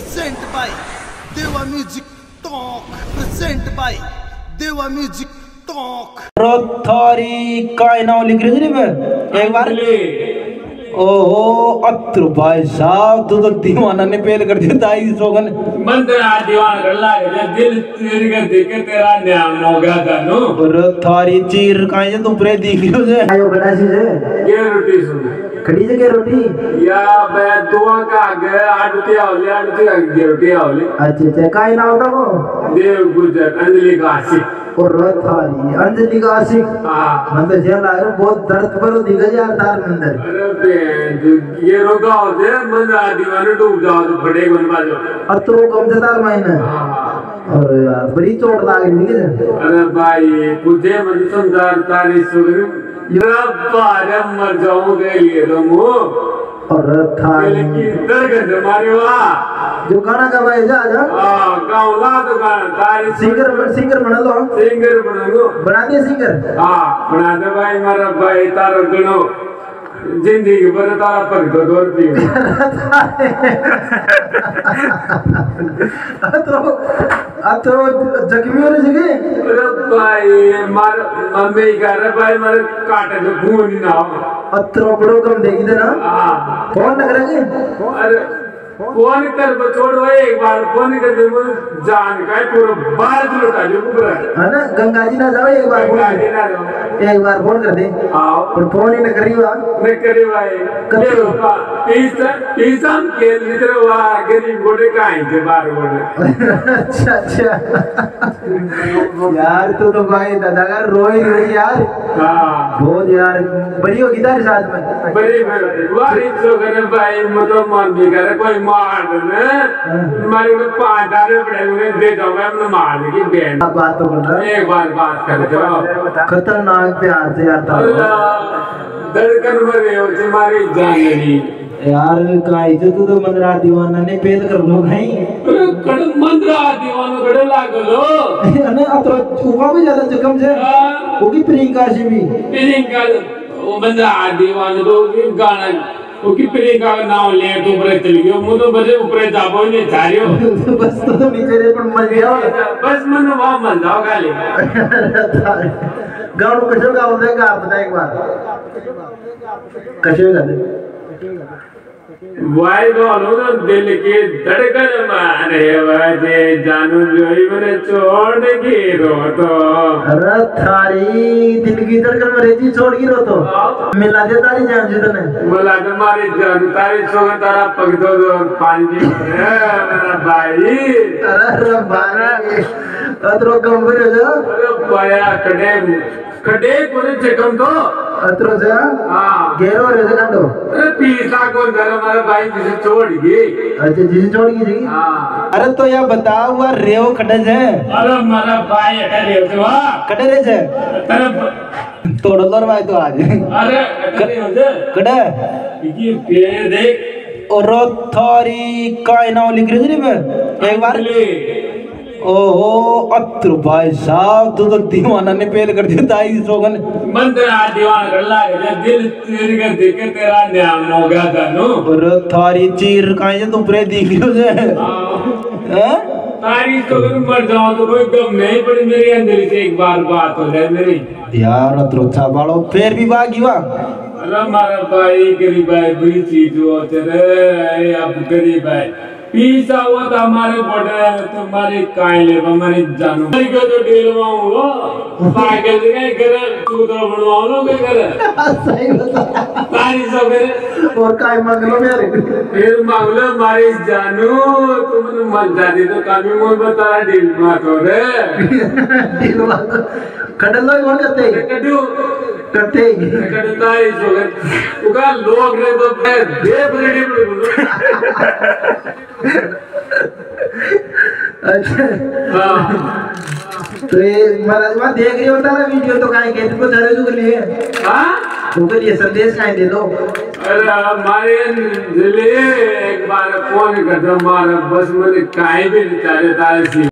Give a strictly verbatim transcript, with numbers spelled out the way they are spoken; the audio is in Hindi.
present by Deva Music Talk. Present by Deva Music Talk. रोथारी काय नाव लिख रहे थे एक बार। ओहो अत्र भाई साहब तू तो दीवाना ने पेल कर दिया था इस सोगन मंदरा दीवाना कर लागे दिल तेरे के देख के तेरा न्याम हो गया था नो। रोथारी चीर काय जे तू प्रे दिख रही हो जे आयो बड़ा चीज है ये रोटी सुन खड़ी जगह रोटी या बे दुआ का आगे आड़ती आवले आड़ती आगे रोटी आवले। अच्छा अच्छा काय नाम था वो देव गुजर अंजलि का आशिक और रोथारी अंजलि का आशिक। हाँ मंदिर चल रहा है बहुत दर्द पर दिखा यार तार मंदिर। अरे बे ये रोगा हो जाए मंदरा दीवाना डूब जाओ तो फटे गुन बाजो और तो कम से तार महीने और यार बड़ी चोट लाग रही है। अरे भाई तुझे मन संसार तारी सुगरी ये बारे मर जाऊंगे ये तो मुँह और रोथारी की दर्द हमारे वाह जो गाना का भाई जा जा हाँ गाँव ला तो गाना तारी सिंगर सिंगर बना लो सिंगर बनाओ बना दिया सिंगर। हाँ बना दे भाई मारा भाई तारा गणो जिंदगी भर तारा पर दो दो रुपये तो तो जख्मी होने जगह अरे भाई मार मम्मी कह रहे भाई मारे काटे तो खून ही ना हो। अत्रो बड़ो कम देगी थे ना हाँ कौन लग रहा है अरे फोन कर छोड़ो एक बार फोन कर दे जान का पूरा बाल लुटा जो पूरा है ना गंगा जी ना जाओ एक बार फोन कर एक बार फोन कर दे आओ पर फोन ही ना करी हुआ मैं करे भाई ले बाबा पैसा पैसा के लिटर हुआ गरीब गोड़े काहे के बार गोड़े। अच्छा अच्छा यार तो तो भाई दादा का रोई रोई यार हाँ बहुत यार बड़ी होगी तारे साथ में बड़ी बड़ी वारी तो करे भाई मतलब मन भी करे कोई मार दे मारे को पांच हजार रुपए उन्हें दे दो मैं अपने मार देगी बहन बात तो कर रहा एक बार बात कर जाओ खतरनाक प्यार से यार था धड़कन भरे हो तुम्हारी जान नहीं यार का इज्जत तो मंदरा दीवाना ने पेल कर लो भाई कड़ मंदरा दीवाना कड़ लागलो अने अतो छुपा भी ज्यादा जख्म से वो की प्रियंका से भी प्रियंका वो मंदरा दीवाना तो गाना वो की प्रियंका का नाम ले तो ऊपर चल गयो मु तो बजे ऊपर जाबो ने जारियो बस तो नीचे रे पर मर गया बस मन वहां मर जाओ गाली गाँव कशो गाँव दे का बता एक बार कशो गा दे वाई दोनों ना दिल की धड़कन मारे बजे जानू जोई मने छोड़ की रो तो अरे थारी दिल की धड़कन में रेजी छोड़ की रो तो मिला दे तारी जान जी तने बोला तुम्हारी जान तारी सोगा तारा पग दो दो पानी मेरा भाई अरे भाई अतरो कम करे जा अरे पाया कड़े कड़े कोने चकम तो अतरो से हाँ गेरो रे से काटो अरे पीसा कौन घर हमारा भाई जिसे छोड़ गई अच्छा जिसे छोड़ की जी हाँ अरे तो या बताओ हुआ रेव कटे जे अरे हमारा भाई अटैक हो तो वाह कटे रे जे तेरे तोड़ लो भाई तो आज अरे अटैक हो जा कटे ये पेड़ देख और रोथारी काय नाव लिख रहे थे एक बार। ओहो अत्र भाई साहब तू तो दीवाना ने पेल कर दिया था इस सोगन मंदरा दीवाना कर लागे दिल तेरे के देख के तेरा न्याम हो गया था नो। रोथारी चीर काय जे तू प्रे दिख रही हो जे हैं तारी तो अगर मर जाओ तो कोई गम नहीं पड़ी मेरे अंदर से एक बार बात हो जाए मेरी यार अत्र अच्छा बालो फिर भी बागी वा अरे हमारा भाई गरीब भाई बुरी चीज हो तेरे अब गरीब भाई पीसा हुआ था हमारे बड़े तुम्हारी कायले हमारी जानो को तो डेलवाऊंगा पागल जगह करे तू तो बनवाओ लो के करे सही बता तारी सब करे और काय मांग लो मेरे फिर मांग लो हमारी जानो तुमने मर जाती तो कभी मुझे बता डील मत हो रे डील मत कडल लो कौन करते कटू करते कटू तारी सब उका लोग रे तो दे बड़ी बोलो अच्छा हाँ तो ये महाराज वहाँ देख रहे होता ना वीडियो तो काहे के तुमको जरूर जो कर लिए हाँ तो के लिए संदेश काहे दे दो अरे हमारे दिले एक बार फोन कर दो हमारा बस मुझे काहे भी चाहे तारे सी